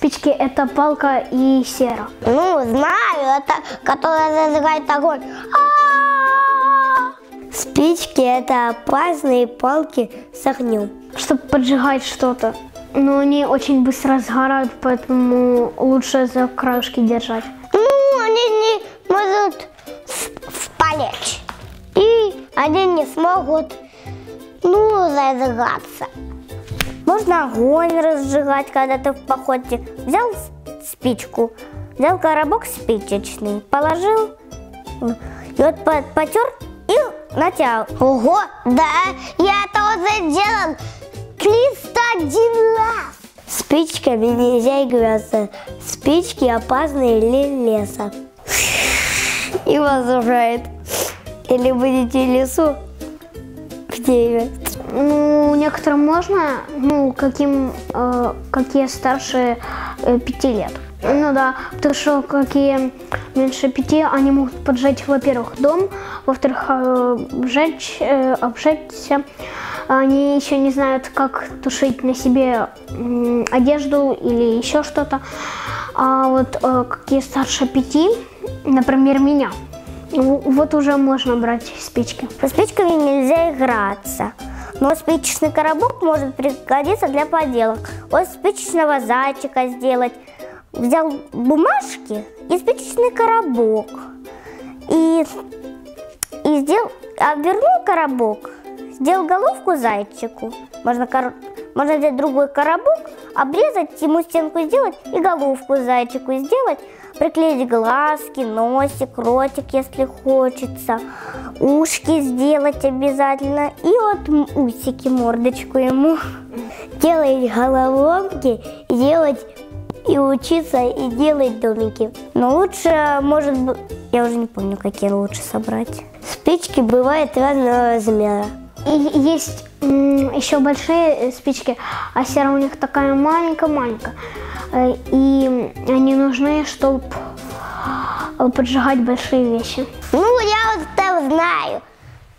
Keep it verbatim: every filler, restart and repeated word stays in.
спички это палка и сера. Ну, знаю, это которая зажигает огонь. Спички это опасные палки с огнем. Чтобы поджигать что-то. Но они очень быстро сгорают, поэтому лучше за краюшки держать. Ну, они не могут спалить. И они не смогут, ну, зажигаться. Можно огонь разжигать, когда ты в походе. Взял спичку, взял коробок спичечный, положил, и вот потер и натял. Ого, да, я это уже делал триста один раз. Спичками нельзя играться. Спички опасны для леса. И возражает. Или будете в лесу в дереве? Ну, некоторым можно, ну, каким, э, какие старше э, пяти лет. Ну да, потому что какие меньше пяти, они могут поджечь, во-первых, дом, во-вторых, э, обжечь, э, обжечься. Они еще не знают, как тушить на себе э, одежду или еще что-то. А вот э, какие старше пяти, например, меня, вот уже можно брать спички. Со спичками нельзя играться. Но спичечный коробок может пригодиться для поделок. Вот спичечного зайчика сделать. Взял бумажки и спичечный коробок. И, и сделал, обвернул коробок, сделал головку зайчику. Можно, кор, можно взять другой коробок, обрезать, ему стенку сделать и головку зайчику сделать. Приклеить глазки, носик, ротик, если хочется. Ушки сделать обязательно. И вот усики, мордочку ему. Делать головоломки, делать и учиться, и делать домики. Но лучше, может быть, я уже не помню, какие лучше собрать. Спички бывают разного размера. И есть еще большие спички, а сера у них такая маленькая-маленькая. И они нужны, чтобы поджигать большие вещи. Ну, я вот это знаю.